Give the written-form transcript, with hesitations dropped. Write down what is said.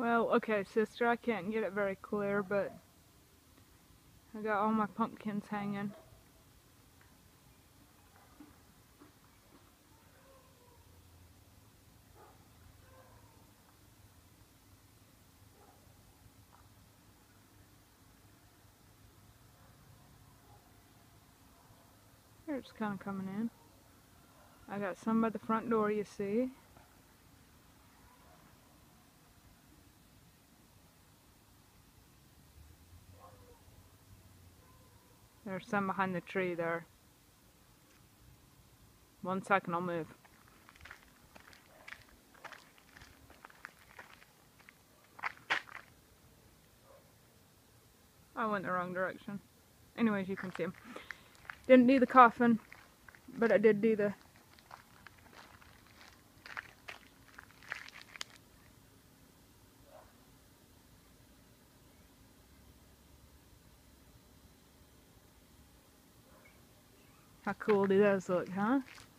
Well, okay, sister, I can't get it very clear, but I got all my pumpkins hanging. They're just kind of coming in. I got some by the front door, you see. There's some behind the tree there. 1 second, I'll move. I went the wrong direction. Anyways, you can see them. Didn't do the coffin, but I did do the... How cool do those look, huh?